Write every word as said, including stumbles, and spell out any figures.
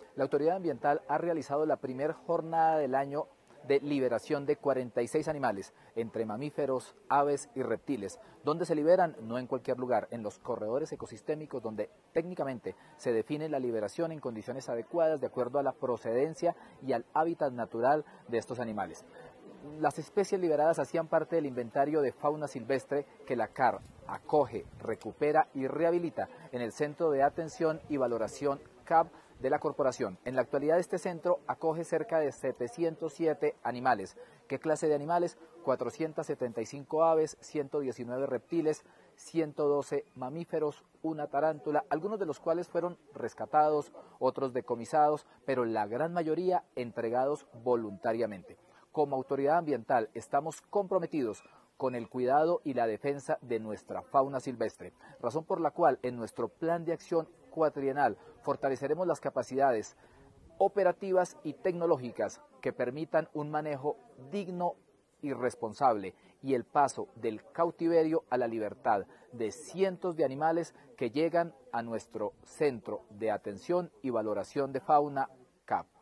La autoridad ambiental ha realizado la primera jornada del año de liberación de cuarenta y seis animales, entre mamíferos, aves y reptiles, donde se liberan no en cualquier lugar, en los corredores ecosistémicos donde técnicamente se define la liberación en condiciones adecuadas de acuerdo a la procedencia y al hábitat natural de estos animales. Las especies liberadas hacían parte del inventario de fauna silvestre que la C A R acoge, recupera y rehabilita en el Centro de Atención y Valoración C A V de la corporación. En la actualidad este centro acoge cerca de setecientos siete animales. ¿Qué clase de animales? cuatrocientas setenta y cinco aves, ciento diecinueve reptiles, ciento doce mamíferos, una tarántula, algunos de los cuales fueron rescatados, otros decomisados, pero la gran mayoría entregados voluntariamente. Como autoridad ambiental estamos comprometidos con el cuidado y la defensa de nuestra fauna silvestre, razón por la cual en nuestro plan de acción cuatrienal fortaleceremos las capacidades operativas y tecnológicas que permitan un manejo digno y responsable y el paso del cautiverio a la libertad de cientos de animales que llegan a nuestro Centro de Atención y Valoración de Fauna C A V.